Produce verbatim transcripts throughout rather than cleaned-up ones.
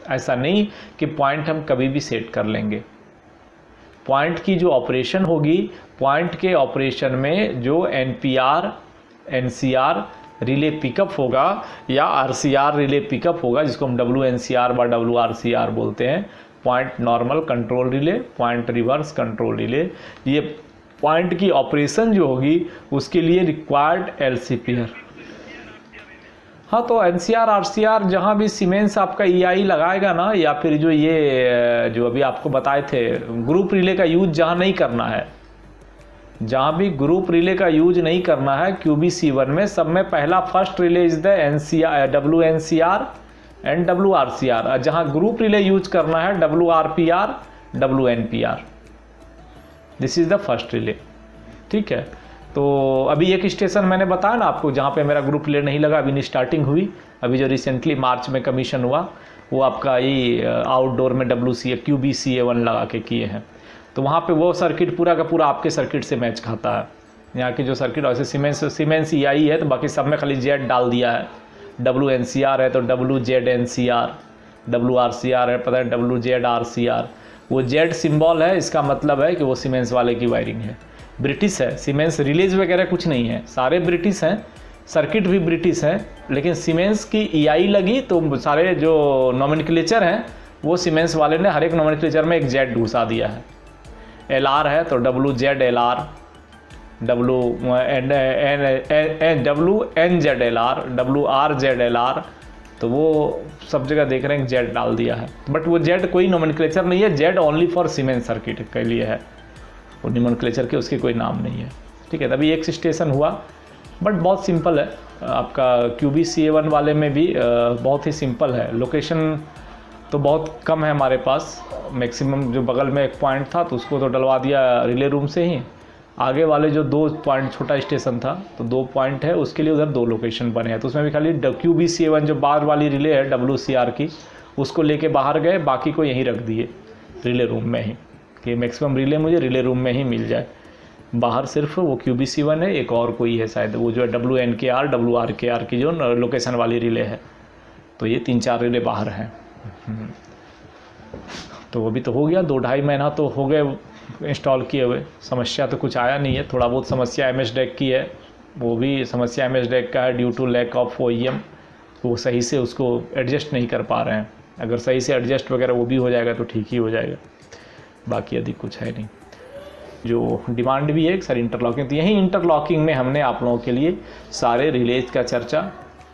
ऐसा नहीं कि पॉइंट हम कभी भी सेट कर लेंगे। पॉइंट की जो ऑपरेशन होगी, पॉइंट के ऑपरेशन में जो N P R, N C R relay pickup होगा या R C R relay pickup होगा, जिसको हम डब्ल्यू एन सी आर व डब्ल्यू आर सी आर बोलते हैं, point normal control relay, point reverse control relay, ये पॉइंट की ऑपरेशन जो होगी उसके लिए required L C P R. हाँ, तो N C R, R C R जहाँ भी सीमेंस आपका ई आई लगाएगा ना, या फिर जो ये जो अभी आपको बताए थे ग्रुप रिले का यूज जहाँ नहीं करना है, जहाँ भी ग्रुप रिले का यूज नहीं करना है क्यू बी सी वन में, सब में पहला first relay is the N C R, W N C R and W R C R. जहाँ ग्रुप रिले यूज करना है W R P R, W N P R, this is the first relay. ठीक है, तो अभी एक station मैंने बताया ना आपको जहाँ पे मेरा ग्रुप रिले नहीं लगा, अभी नहीं स्टार्टिंग हुई, अभी जो रिसेंटली मार्च में कमीशन हुआ वो आपका ये आउटडोर में W C A Q B C A one लगा के किए हैं। तो वहाँ पे वो सर्किट पूरा का पूरा आपके सर्किट से मैच खाता है। यहाँ की जो सर्किट वैसे सीमेंस सीमेंस ई आई है, तो बाकी सब में खाली जेड डाल दिया है। डब्ल्यू एन सी आर है तो W Z N C R, W R C R है पता है W Z R C R. वो जेड सिंबल है, इसका मतलब है कि वो सीमेंस वाले की वायरिंग है। ब्रिटिश है सीमेंस, रिलीज वगैरह कुछ नहीं है, सारे ब्रिटिश हैं, सर्किट भी ब्रिटिश है, लेकिन सीमेंस की ई आई लगी तो सारे जो नोमेनक्लेचर हैं वो सीमेंस वाले ने हर एक नोमेनक्लेचर में एक जेड घुसा दिया है। एल आर है तो W Z L R, W N N W N Z L R, W R Z L R, तो वो सब जगह देख रहे हैं जेड डाल दिया है। बट वो जेड कोई नोमेनक्लेचर नहीं है, Z only for Siemens circuit के लिए है, वो नोमेनक्लेचर के उसके कोई नाम नहीं है। ठीक है, तभी एक स्टेशन हुआ, बट बहुत सिंपल है। आपका Q B C A one वाले में भी बहुत ही सिंपल है। लोकेशन तो बहुत कम है हमारे पास, मैक्सिमम जो बगल में एक पॉइंट था तो उसको तो डलवा दिया रिले रूम से ही। आगे वाले जो दो पॉइंट, छोटा स्टेशन था तो दो पॉइंट है, उसके लिए उधर दो लोकेशन बने हैं, तो उसमें भी खाली Q B C A one जो बाहर वाली रिले है डब्ल्यू सी आर की, उसको लेके बाहर गए, बाकी को यहीं रख दिए रिले रूम में ही, कि मैक्सिमम रिले मुझे रिले रूम में ही मिल जाए। बाहर सिर्फ वो क्यू बी सी वन है, एक और कोई है शायद, वो जो है W N K R, W R K R की जो लोकेशन वाली रिले है, तो ये तीन चार रिले बाहर हैं। तो अभी तो हो गया, दो ढाई महीना तो हो गए इंस्टॉल किए हुए, समस्या तो कुछ आया नहीं है। थोड़ा बहुत समस्या एम एस डेक की है, वो भी समस्या एम एस डेक का है due to lack of O E M, वो सही से उसको एडजस्ट नहीं कर पा रहे हैं। अगर सही से एडजस्ट वगैरह वो भी हो जाएगा तो ठीक ही हो जाएगा, बाकी अधिक कुछ है नहीं। जो डिमांड भी है सर इंटरलॉकिंग, तो यही इंटरलॉकिंग में हमने आप लोगों के लिए सारे रिलेज का चर्चा,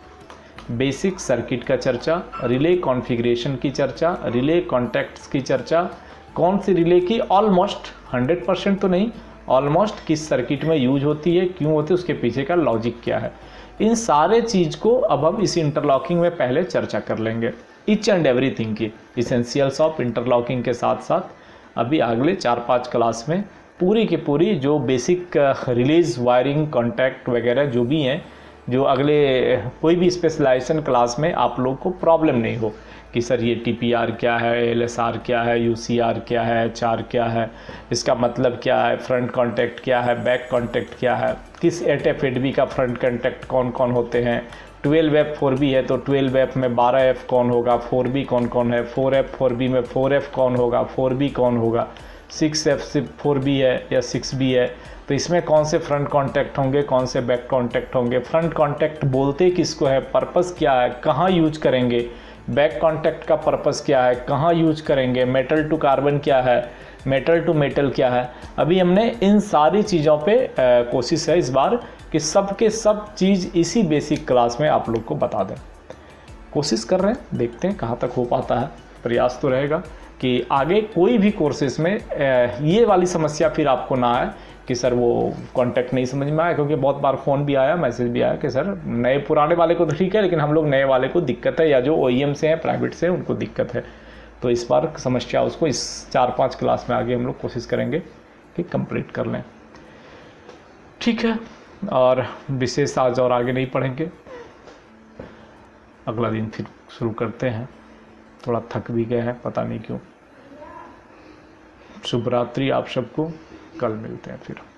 बेसिक सर्किट का चर्चा, रिले कॉन्फ़िगरेशन की चर्चा, रिले कॉन्टैक्ट्स की चर्चा, कौन सी रिले की ऑलमोस्ट हंड्रेड परसेंट तो नहीं, ऑलमोस्ट किस सर्किट में यूज होती है, क्यों होती है, उसके पीछे का लॉजिक क्या है, इन सारे चीज़ को अब हम इस इंटरलॉकिंग में पहले चर्चा कर लेंगे। ईच एंड एवरीथिंग की इसेंशियल्स ऑफ इंटरलॉकिंग के साथ साथ अभी अगले चार पाँच क्लास में पूरी की पूरी जो बेसिक रिलीज, वायरिंग, कॉन्टैक्ट वगैरह जो भी हैं, जो अगले कोई भी स्पेशलाइजेशन क्लास में आप लोग को प्रॉब्लम नहीं हो कि सर ये टी पी आर क्या है, एल एस आर क्या है, यू सी आर क्या है, एच आर क्या है, इसका मतलब क्या है, फ्रंट कॉन्टैक्ट क्या है, बैक कॉन्टैक्ट क्या है, किस एट एफ एट बी का फ्रंट कॉन्टैक्ट कौन कौन होते हैं, ट्वेल्व एफ फोर बी है तो ट्वेल्व एफ में बारह एफ कौन होगा, फोर बी कौन कौन है, फोर एफ फोर बी में फोर एफ कौन होगा, फोर बी कौन होगा, सिक्स एफ से फोर बी है या सिक्स बी है तो इसमें कौन से फ्रंट कॉन्टैक्ट होंगे, कौन से बैक कॉन्टैक्ट होंगे, फ्रंट कॉन्टैक्ट बोलते किसको है, पर्पस क्या है, कहाँ यूज करेंगे, बैक कॉन्टैक्ट का पर्पस क्या है, कहाँ यूज करेंगे, मेटल टू कार्बन क्या है, मेटल टू मेटल क्या है। अभी हमने इन सारी चीज़ों पे कोशिश है इस बार कि सब के सब चीज़ इसी बेसिक क्लास में आप लोग को बता दें। कोशिश कर रहे हैं, देखते हैं कहाँ तक हो पाता है। प्रयास तो रहेगा कि आगे कोई भी कोर्सेज में ये वाली समस्या फिर आपको ना आए कि सर वो कॉन्टैक्ट नहीं समझ में आया, क्योंकि बहुत बार फ़ोन भी आया, मैसेज भी आया कि सर नए पुराने वाले को तो ठीक है लेकिन हम लोग नए वाले को दिक्कत है, या जो ओ ई एम से हैं, प्राइवेट से हैं, उनको दिक्कत है। तो इस बार समस्या उसको इस चार पाँच क्लास में आगे हम लोग कोशिश करेंगे कि कंप्लीट कर लें। ठीक है, और विशेष आज और आगे नहीं पढ़ेंगे, अगला दिन फिर शुरू करते हैं। थोड़ा थक भी गए हैं, पता नहीं क्यों। शुभ रात्रि आप सबको, कल मिलते हैं फिर।